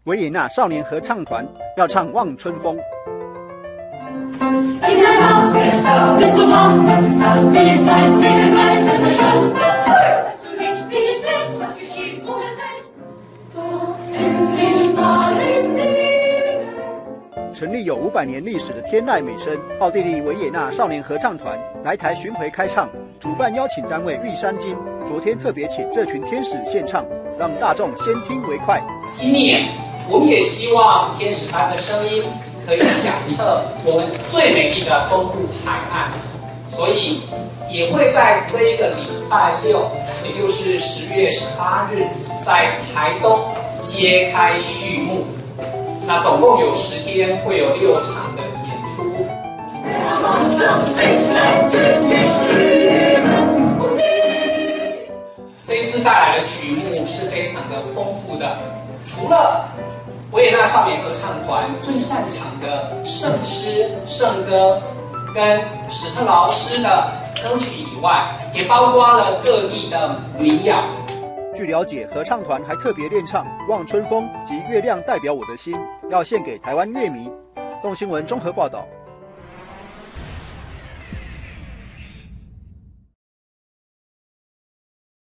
维也纳少年合唱团要唱《望春风》。成立有500年历史的天籁美声奥地利维也纳少年合唱团来台巡回开唱，主办邀请单位玉山金昨天特别请这群天使献唱，让大众先听为快。 今年我们也希望天使般的声音可以响彻我们最美丽的东部海岸，所以也会在这一个礼拜六，也就是10月18日，在台东揭开序幕。那总共有10天，会有6场的演出。这一次带来的曲目是非常的丰富的，除了维也纳少年合唱团最擅长的圣诗、圣歌跟史特劳斯的歌曲以外，也包括了各地的民谣。 据了解，合唱团还特别练唱《望春风》及《月亮代表我的心》，要献给台湾乐迷。动新闻综合报道。